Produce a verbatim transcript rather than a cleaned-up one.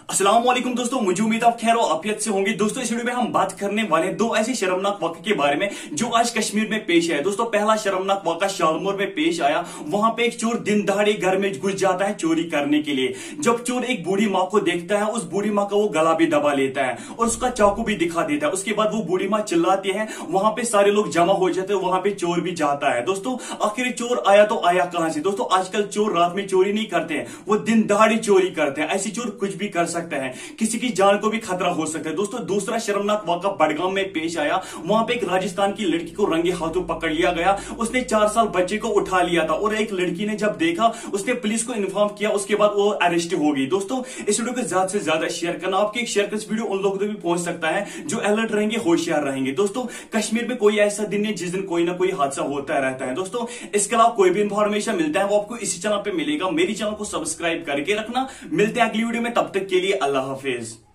अस्सलाम वालेकुम दोस्तों, मुझे उम्मीद आप खैर आफियत से होंगे। दोस्तों इस वीडियो में हम बात करने वाले हैं दो ऐसे शर्मनाक वाक़े के बारे में जो आज कश्मीर में पेश है। दोस्तों पहला शर्मनाक वाक़ा शालमोर में पेश आया। वहां पे एक चोर दिन दहाड़े घर में घुस जाता है चोरी करने के लिए। जब चोर एक बूढ़ी माँ को देखता है, उस बूढ़ी माँ का वो गला भी दबा लेता है और उसका चाकू भी दिखा देता है। उसके बाद वो बूढ़ी माँ चिल्लाती है, वहां पे सारे लोग जमा हो जाते हैं, वहां पे चोर भी जाता है। दोस्तों आखिर चोर आया तो आया कहां से? दोस्तों आजकल चोर रात में चोरी नहीं करते हैं, वो दिन दहाड़ी चोरी करते हैं। ऐसे चोर कुछ भी कर सकते हैं, किसी की जान को भी खतरा हो सकता है। दोस्तों दूसरा शर्मनाक वाक़ा बड़गाम में पेश आया। वहां पे एक राजस्थान की लड़की को रंगे हाथों पकड़ लिया गया। उसने चार साल बच्चे को उठा लिया था और एक लड़की ने जब देखा, उसने पुलिस को इन्फॉर्म किया, उसके बाद वो अरेस्ट हो गई। दोस्तों इस वीडियो को ज्यादा से ज्यादा शेयर करना, आपके एक शेयर कर इस वीडियो उन लोगों तक भी पहुंच सकता है जो अलर्ट रहेंगे, होशियार रहेंगे। दोस्तों कश्मीर में कोई ऐसा दिन है जिस दिन कोई ना कोई हादसा होता रहता है। दोस्तों इसके अलावा कोई भी इंफॉर्मेशन मिलता है वो आपको इसी चैनल पे मिलेगा। मेरी चैनल को सब्सक्राइब करके रखना। मिलते हैं अगली वीडियो में, तब तक के लिए अल्लाह हाफिज।